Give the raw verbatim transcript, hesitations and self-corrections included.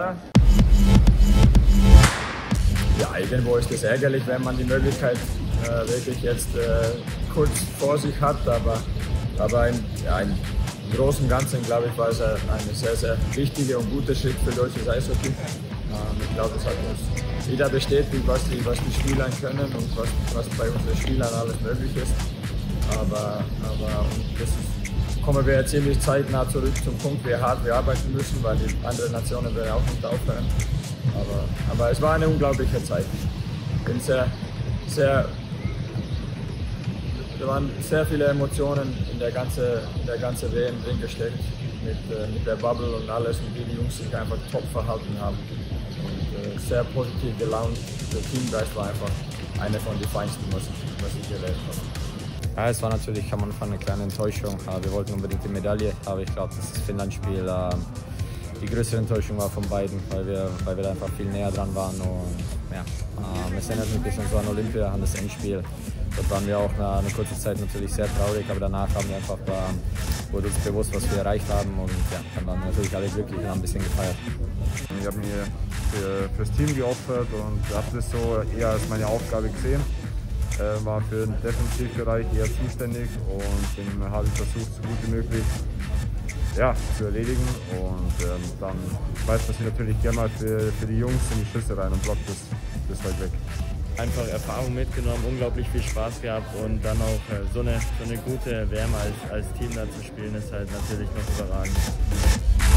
schwer. Ja, irgendwo ist es ärgerlich, wenn man die Möglichkeit äh, wirklich jetzt äh, kurz vor sich hat, aber, aber in, ja, im Großen und Ganzen, glaube ich, war es ein sehr, sehr wichtiger und guter Schritt für deutsches Eishockey. Ähm, ich glaube, es hat uns wieder bestätigt, was die, was die Spieler können und was, was bei unseren Spielern alles möglich ist. Aber, aber und das ist, kommen wir jetzt ziemlich zeitnah zurück zum Punkt, wie hart wir arbeiten müssen, weil die anderen Nationen werden auch nicht aufhören. Aber, aber es war eine unglaubliche Zeit. Ich bin sehr, sehr, da waren sehr viele Emotionen in der ganzen, in der ganzen W M drin gesteckt, mit, äh, mit der Bubble und alles, und wie die Jungs sich einfach top verhalten haben. Und äh, sehr positiv gelaunt. Der Teamgeist war einfach einer von den feinsten, was ich, was ich erlebt habe. Ja, es war natürlich am Anfang eine kleine Enttäuschung. Wir wollten unbedingt die Medaille, aber ich glaube, das Finnland-Spiel äh, die größere Enttäuschung war von beiden, weil wir, weil wir da einfach viel näher dran waren. Und, ja, äh, es erinnert mich ein bisschen so an Olympia, an das Endspiel. Dort waren wir auch eine, eine kurze Zeit natürlich sehr traurig, aber danach haben wir einfach, äh, wurde uns bewusst, was wir erreicht haben, und ja, dann waren natürlich alle glücklich und haben ein bisschen gefeiert. Ich habe mir für, fürs Team geopfert und habe das so eher als meine Aufgabe gesehen. Äh, war für den Defensivbereich eher zuständig und den habe ich versucht, so gut wie möglich ja, zu erledigen. Und ähm, dann weiß man sich natürlich gerne mal für, für die Jungs in die Schüsse rein und blockt das, das halt weg. Einfach Erfahrung mitgenommen, unglaublich viel Spaß gehabt, und dann auch äh, so, eine, so eine gute W M als, als Team da zu spielen, ist halt natürlich noch überragend.